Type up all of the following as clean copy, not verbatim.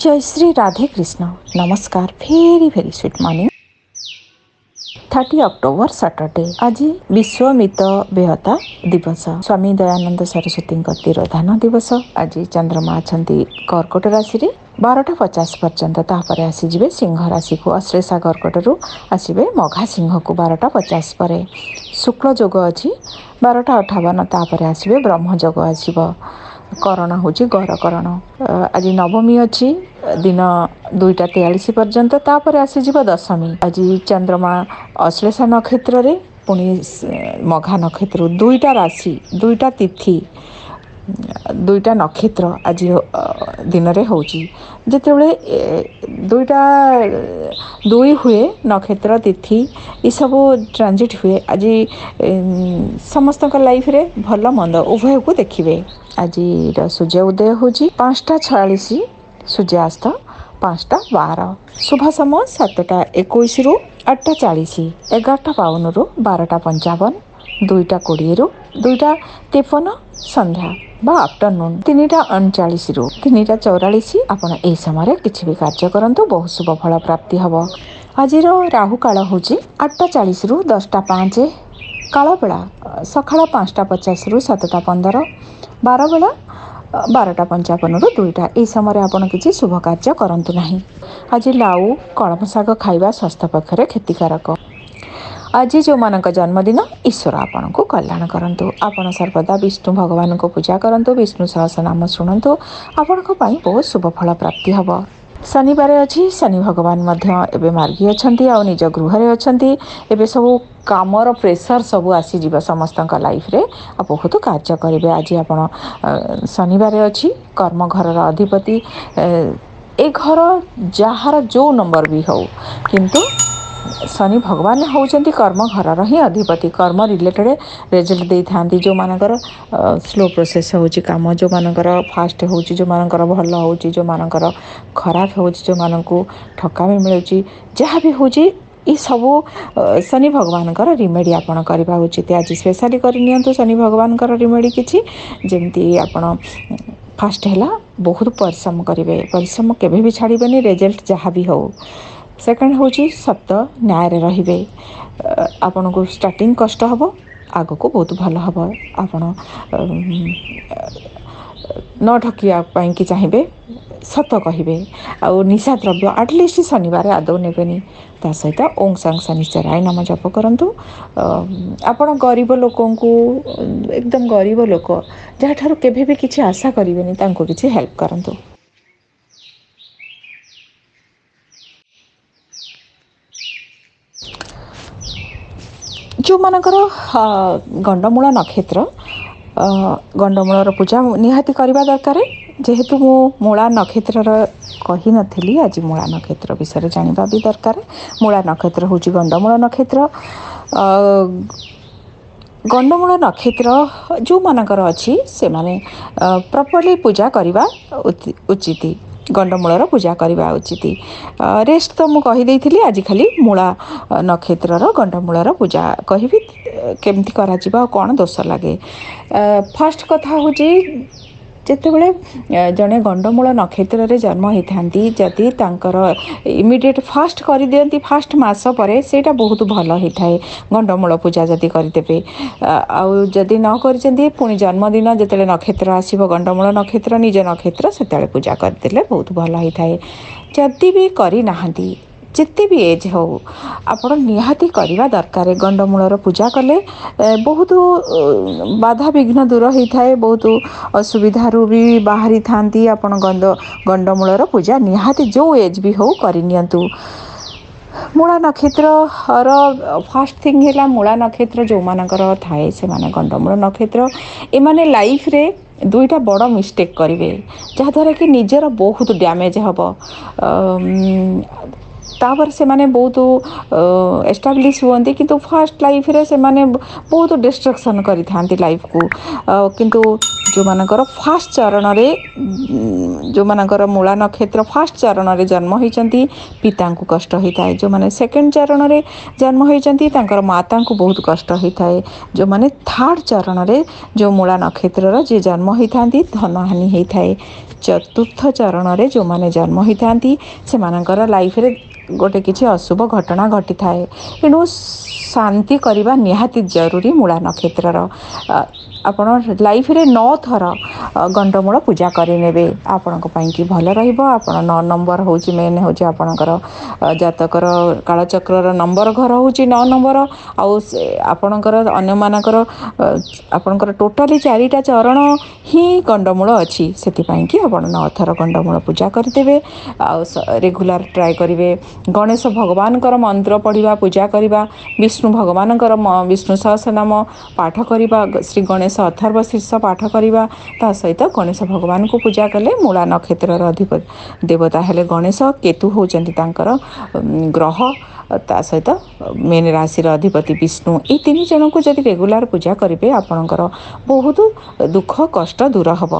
जय श्री राधे कृष्ण। नमस्कार, very very sweet morning. 30 October Saturday. आज विश्व मृत बेहता दिवस। स्वामी दयानंद सरस्वती तिरोधान दिवस। आज चंद्रमा अच्छा कर्कट राशि 12:50 पर्यंत तापर आसीजे सिंह राशि को अश्लेषा कर्कटू आसवे मघा सिंह को 12:50 पर। शुक्ल जोग अच्छी 12:58 तापर आसवे ब्रह्म जोग आसव। करण हूँ गर करण। आज नवमी अच्छी दिन 2:43 पर्यंत तापर आसीज दशमी। आज चंद्रमा अश्लेषा नक्षत्र रे पुणी मघा नक्षत्र 2टा राशि 2टा तिथि 2टा नक्षत्र आज दिन रे होची। जितेबले 2टा 2 हुए नक्षत्र तिथि ये सब ट्रांजिट हुए आज समस्त लाइफ रे भल मंद उभय को देखिए। आज सूर्य उदय हूँ 5:46, सूर्यास्त 5:12। शुभ समय 7:21 रु 8:40, 11:52 रु 12:55, 2:20 रु 2:53 संध्या बा आफ्टरनून 3:39 रु 3:44। आपण यही समय किसी भी कार्य करंतु बहुत शुभ फल प्राप्ति हम। आज राहु काल हूँ 8:40 रु 10:05, काल बेला सकाळ 5:50 रु 7:15, बार बेला 12:55 रु 2टा। यही समय आपण किसी शुभ कार्य करंतु नहीं। आज लाउ कलम शाग खाइबा स्वास्थ्य पक्षरे क्षतिकारक। आज जो मानक जन्मदिन ईश्वर आपण को कल्याण करंतु। आपण सर्वदा विष्णु भगवान को पूजा करंतु, विष्णु सहस्रनाम शुणंतु, आपण को पाई बहुत शुभ फल प्राप्ति हब। शनिवार अच्छी शनि भगवान एवं मार्गी अच्छा आ निज गृह अच्छा। एवं सब कामर प्रेसर सब आसीज समस्त लाइफ रे आ बहुत कार्य करेंगे। आज आप शनिवार अच्छी कर्म घर अधिपति ए घर जार जो नंबर भी हो किंतु शनि भगवान होउचंती कर्म घर ही अधिपति। कर्म रिलेटेड रिजल्ट दे था जो मानकर स्लो प्रोसेस होची काम, जो मानकर फास्ट होची, जो मानकर भल होची, जो मानकर खराब होची, जो मानकू ठकामी मिलुची, जहाँ भी होची ये सब शनि भगवान रिमेडी आपण करवा उचित। आज स्पेशली करनी शनि भगवान रिमेडी किसी जमती आपण फास्ट है बहुत परिश्रम करेंगे। परिश्रम केवे भी छाड़बे, रिजल्ट जहाँ भी हो। सेकेंड हूँ सत्य न्याय रे आपन को स्टार्टिंग कष्ट हम, आग को बहुत भल हम। आपण न ठकिया कि चाहिए सत कहे आ निशा द्रव्य आटलिस्ट शनिवार आदौ नेबेनी। ता सहित ओं सांग शनिश्चराय नाम जप करंतु। आपण गरीब लोक को एकदम गरीब लोक जहाँ केभी भी किसी आशा करेंगे तांको किसी हेल्प करंतु। जो मानकर गंडमूल नक्षत्र गंडमूलर पूजा निहाती करवा दरकार। जेहेतु मु मूला नक्षत्र कही नथिली, आज मूला नक्षत्र विषय जानिबा भी दरकार। मूला नक्षत्र हूँ गंडमूल नक्षत्र। गंडमूल नक्षत्र जो मानकर अच्छी से माने प्रॉपर्ली पूजा करवा उचित। गंडमूलर पूजा करवा उचित। रेस्ट तो मुझे कहीदे थी, आज खाली मूला नक्षत्र गंडमूलर पूजा कहि केमती करा कौन दोष लगे। फर्स्ट कथा हूँ जितेबले जड़े गंडमूल नक्षत्र रे जन्म होता जदि इमिडिएट फास्ट कर दियंती फास्ट मास पर सेटा बहुत भल होता है। गंडमूल पूजा जदि करदेवे आदि न कर पुणी जन्मदिन जिते नक्षत्र आसव गंडमूल नक्षत्र निज नक्षत्र से पूजा करदे बहुत भल होता है। जदि भी करना जिते भी एज हो आपण निहाती करवा दरकार। गंडमूलर पूजा कले बहुत बाधा विघ्न दूर होता है, बहुत असुविधा भी बाहरी थांती। आपण गंडमूलर पूजा निहाती जो एज भी हो करनियंतु। मूला नक्षत्र फास्ट थिंग है मूला नक्षत्र जो मानकर थाए से माने गंडमूल नक्षत्र एमाने लाइफ रे 2टा बड़ मिस्टेक करेंगे जहाँद्वारा कि निजर बहुत डैमेज हम। तापर से माने बहुत एस्टाब्लिश हुए किंतु फास्ट लाइफ रे से माने बहुत डिस्ट्रक्शन करी थांती लाइफ को। किंतु जो मानकर फास्ट चरण रे जो मानकर मूला नक्षत्र फास्ट चरण रे जन्म होती पिता को कष्ट होता है। जो माने सेकंड चरण रे जन्म होती माता को बहुत कष्ट होता है। जो माने थर्ड चरण रे जो मूला नक्षत्र जे जन्म होता धन हानि होता है। चतुर्थ चरण रे जो माने जन्म होता से मानकर लाइफ रे गोटे किसी अशुभ घटना घटी थाए एणु शांति करने निहाती जरूरी मूला नक्षत्र आपण लाइफ रे 9 थर गंडमूल पूजा करे आपण की भल रहा 9 नंबर हूँ मेन हूँ आपणकर जातकर कालचक्र नंबर घर हूँ 9 नंबर आपणकर अन्य मानकर आपणकर टोटाली 4टा चरण ही गंडमूल अच्छी से कि आप 9 थर गंडमूल पूजा करदे रेगुलर ट्राए करेंगे गणेश भगवान मंत्र पढ़ा पूजा करवा विष्णु भगवान विष्णु सहस्रनाम पाठ करवा श्री गणेश अथर्व शीर्ष पाठ करवा ता सहित गणेश भगवान को पूजा कले मूला नक्षत्र अधिपति देवता हेले गणेश केतु होचंती तांकर ग्रह ता सहित मेन राशि अधिपति विष्णु ये 3 जन को जब रेगुलर पूजा करेंगे आपणकर बहुत दुख कष्ट दूर हम।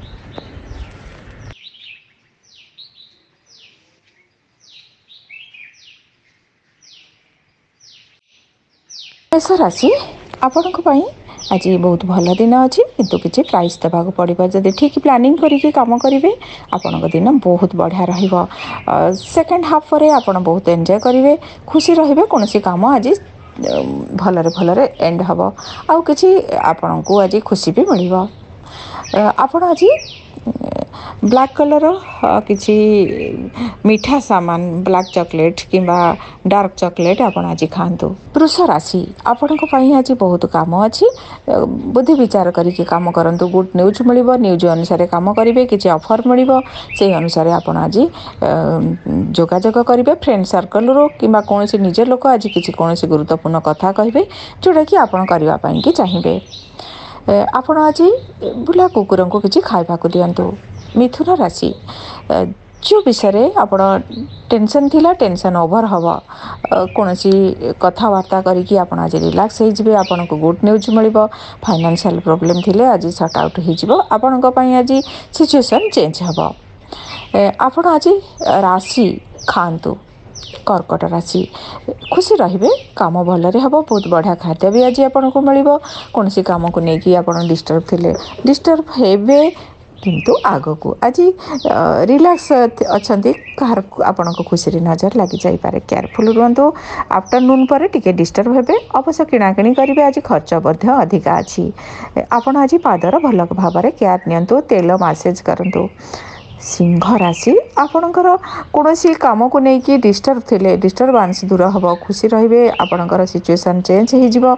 मेष राशि आपण आज बहुत भल दिन अच्छी किंतु किसी प्राइज देवाक पड़ो जब ठीक प्लानिंग करके काम करेंगे आपण दिन बहुत बढ़िया सेकेंड हाफ रे आप बहुत एंजॉय करेंगे खुशी रे कौन काम आज भलरे भलरे एंड हम आउ कि आपण को आज खुशी भी मिल आपण आज ब्लैक कलर किसी मीठा सामान ब्लैक चॉकलेट किंबा डार्क चॉकलेट आपण आज खातु। वृष राशि आपण आज बहुत काम अच्छी बुद्धि विचार करके काम करंतु गुड न्यूज मिल न्यूज अनुसार काम करेंगे किसी ऑफर मिल से अनुसार आपण आज जोगाजोग करेंगे फ्रेंड सर्कल रो किंबा कौन निज लोक आज किसी कौन गुरुत्वपूर्ण कथा कहे जोटा कि आपण करने की चाहिए आपण आज बुला कुकुर को किसी खावा दिंतु। मिथुन राशि जो विषय आप टेंशन थिला टेंशन ओवर हम कौन सी कथबार्ता करके आप आज रिलैक्स हो आपन को गुड न्यूज मिल फाइनेंशियल प्रॉब्लम थिले आज सॉर्ट आउट हो आपण आज सिचुएशन चेंज हम आपण आज राशि खातु। कर्कट राशि खुशी रे काम भलरे हम बहुत बढ़िया खाद्य भी आज आपन को मिल कौन सी काम को लेकिन आप डिस्टर्ब थे डिस्टर्ब हे किंतु आग को आज रिलैक्स अच्छा कहार आपण को खुशी नजर लगी जापे केयरफुल रुहतु आफ्टरनून पर टिके डिस्टर्ब हे अवश्य किणाकिणी करेंगे आज खर्च अधिका अच्छी आपण आज पादर भल भाव केयर नियंतु तेल मासेज करंतु। सिंह राशि आपणकर कौन सी काम को लेकिन डिस्टर्ब थे डिस्टर्बांस दूर हम खुशी रे आपणकर सिचुएशन चेंज हो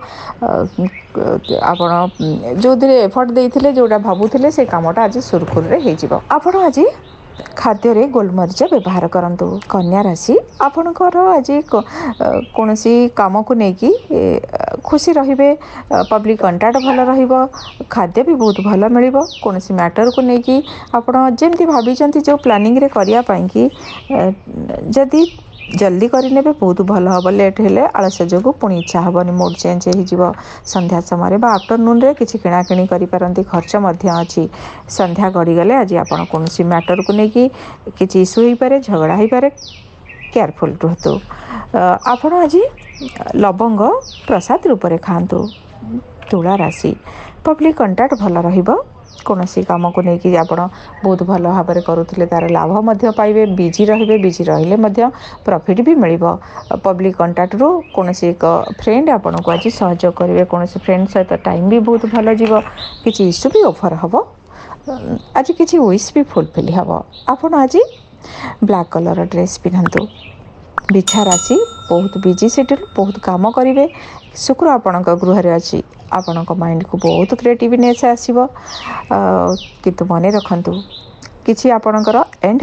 जो एफर्ट देते जोटा भावुले से कामटा आज सुरखुर हो आपण आज खाद्य गोलमरीच व्यवहार करंतु। कन्या राशि आपणकर आज कौन सी काम को लेकिन खुशी रे पब्लिक कंटाक्ट भल रहिबो खाद्य भी बहुत भल मिल कौन सी मैटर को लेकिन आपण जमती भाभी जो प्लानिंग रे करिया पाई कि जदि जल्दी करने बहुत भल हम लेट हेले आलस्य जो पुणी इच्छा हेनी मूड चेंज हो संध्या समय आफ्टरनून रे किसी किणाकिणी करें खर्च अच्छी संध्या गड़ीगले आज आप कौन सी मैटर को लेकिन किसी इश्यू हो पारे झगड़ा हो पारे केयरफुल रुहतु। आपण आज लवंग प्रसाद रूप से खातु। तुला राशि पब्लिक कंटाक्ट भल रहिबो कौन सी काम को लेकिन आप बहुत भल भाव करुले तार लाभ पाइबे बिजी रे बिजी रही प्रॉफिट भी मिल पब्लिक कंटाक्ट रू कौन सी एक फ्रेंड आपन को आज सहयोग करेंगे कौन सी फ्रेंड सहित टाइम भी बहुत भल जीव किसी इश्यू भी ऑफर हम आज किसी विश भी फुलफिल हम आपन आज ब्लैक कलर ड्रेस पिंधतु। बिछा राशि बहुत बिजी शेड्यूल बहुत काम करेंगे शुक्र आपण गृह अच्छी आपण माइंड को बहुत क्रिएटिवनेस आसो किंतु मन रखु कि आपणकर एंड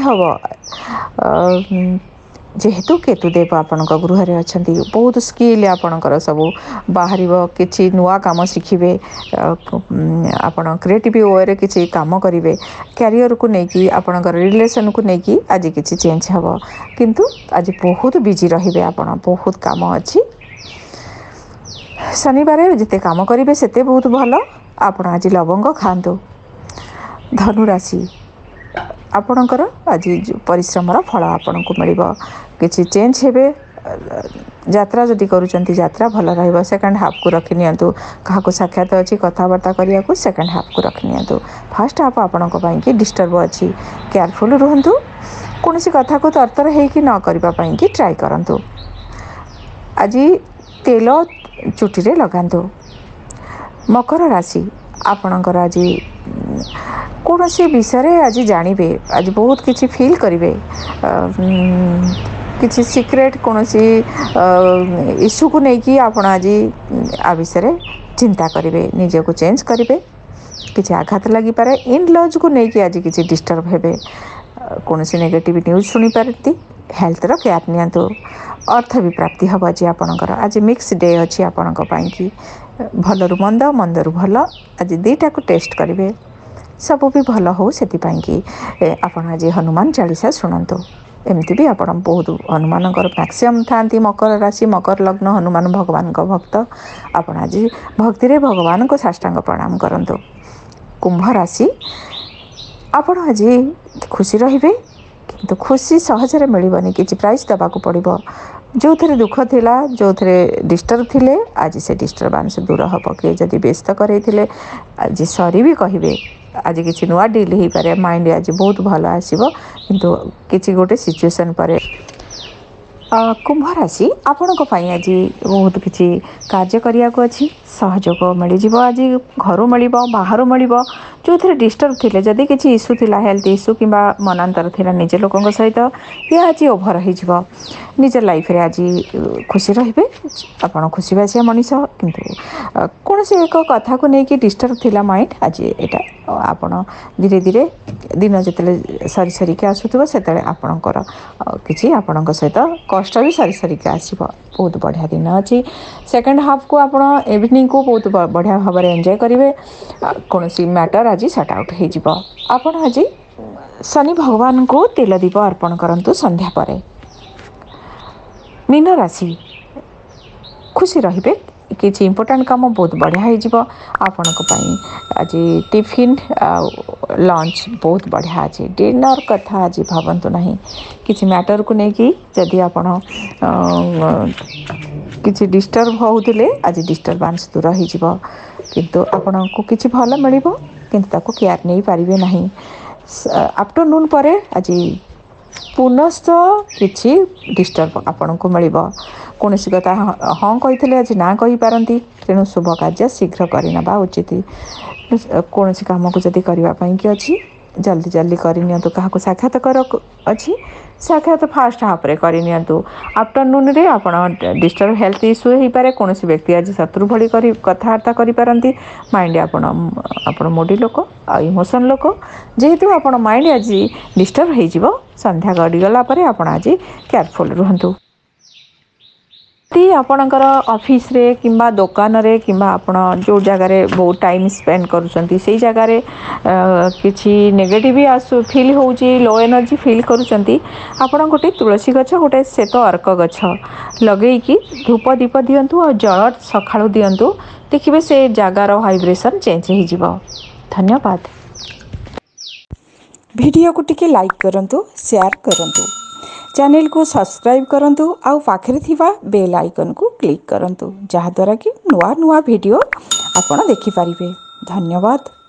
हम जेहेतु केतुदेव आपण गृह अच्छा बहुत स्किल आपणकर सब बाहर किसी नुआ काम शिखिबे आपण क्रिएटिव वे रे किसी काम करेंगे कैरियर को लेकिन आपणकर रिलेशन को लेकिन आज किसी चेंज हम किंतु आज बहुत बिजी रहिबे आपण बहुत काम अच्छी शनिवार जिते काम करेंगे सेते बहुत भल आपण आज लवंग खातु। धनु राशि आपणकर आज परिश्रम फल आपण को मिल किसी चेंज हे यात्रा जदि करूछंती यात्रा भल रहइबो सेकंड हाफ को रखि नियंतु काहाको साक्षात अछि कथावार्ता करिया को सेकंड हाफ को रखि नियंतु फर्स्ट हाफ आपनको पई कि डिस्टर्ब अछि केयरफुल रहंतु कोनोसी कथा को तरतर हे कि न करबा पई कि ट्राई करंतु आज तेल चुटी रे लगांतु मकर राशि आपणकर आज कौनसी विषय आज जानवे आज बहुत किसी फील करेंगे किसी सीक्रेट कौनसी इश्यू को लेकिन आप आज आ विषय चिंता करेंगे निजे को चेंज करेंगे किसी आघात लगी पारे इन लॉज को लेकिन आज किसी डिस्टर्ब हेबे कौन सी नेगेटिव न्यूज शुणी पारती हेल्थ रो केयर नियंतु अर्थ भी प्राप्ति हम आज आपणकर आज मिक्स डे अच्छी आपण कि भलरू मंद मंदरू भल आज दीटा को टेस्ट करेंगे सब भी भल हो से कि आपण आज हनुमान चालीसा शुणु एमती भी आप बहुत हनुमान मैक्सिमम था मकर राशि मकर लग्न हनुमान भगवान का भक्त आपण आज भक्ति भगवान को साष्टांग प्रणाम करंतु कुंभ राशि आपण आज खुशी रहिबे किंतु खुशी सहजरे मिलबनी किछि प्राइस दबाकू पड़िबो जो थे दुख थिला जो थे डिस्टर्ब थिले आज से डिस्टर्बांस दूर हम किए जदि व्यस्त करे आज सरी भी कहे आज किसी नुआ डील हो पारे माइंड आज बहुत भल आसो किंतु किसी गोटे सिचुएशन पर कुंभ राशि आपण आज बहुत किसी कार्य करने को अच्छी सहयोग मिल आज घर मिल बाहर मिल जो थे डिस्टर्ब थे जदि किसी इश्यू थिला हेल्थ इश्यू कि मनांतर थिला निज लोकों सहित ये आज ओभर हो निज लाइफ रे आज खुशी रे आप खुशी बासिया मनीष किंतु कौन से एक कथा को लेकिन डिस्टर्ब थिला माइंड आज यहाँ आपण धीरे धीरे दिन जिते सरी सरिके आसूब से आपणकर किसी आपण सहित कष्ट भी सरी सरिके आसो बहुत बढ़िया दिन अच्छी सेकेंड हाफ को आप इवनिंग को बहुत बढ़िया भाव में एंजॉय करेंगे कौन सी मैटर आज सट आउट हो आप आज शनि भगवान को तेल दीप अर्पण करंतु संध्या परे मीन राशि खुशी रहिबे किसी इंपोर्टेंट काम बहुत बढ़िया हो आपण आज टिफिन लंच बहुत बढ़िया अच्छे डिनर कथा आज भावतु ना किसी मैटर को लेकिन जदि आपण किसी डिस्टर्ब होते आज डिस्टर्बांस दूर हो किंतु आपण को किसी भल मिल किंतु ताको केयर नहीं पारिबे नहीं आफ्टरनून पर आज पुनश्च किसी डिस्टर्ब आपण को मिल कौन सी कथा हाँ कही आज ना कही पारती तेणु शुभ कार्य शीघ्र करना उचित कौन सी कम को जदि करने कि अच्छी जल्दी जल्दी करनी क्या साक्षात्कार अच्छी साक्षात फास्ट हाफ रे करनी आफ्टरनून रे आप डिस्टर्ब हेल्थ इश्यू हो पारे कौन सी व्यक्ति आज शत्रु भली कथबार्ता करी माइंड आप मोडी लोक इमोशन लोक जेहेतु आप माइंड आज डिस्टर्ब हो संध्या गड़ीगला आप आज केयरफुल रुहतु आपणकर ऑफिस रे किंबा दुकान रे किंबा आपण जो जगह रे बहुत टाइम स्पेंड करूछंती से जगह रे किछि नेगेटिव आसु फील होउची लो एनर्जी फील करूछंती आपण गोटे तुलसी गछ गोटे श्वेत अर्क गछ लगेई कि धूप दीप दियंतु और जल सखाळु दियंतु देखिबे से जगार वाइब्रेशन चेंज हो जिवो। धन्यवाद। वीडियो को टिके लाइक करंतु शेयर करंतु चैनल को सब्सक्राइब करंतु आउ पाखरे थिबा बेल आइकन को क्लिक करंतु जहा द्वारा कि नुआ नुआ वीडियो आपण देखि परिबे। धन्यवाद।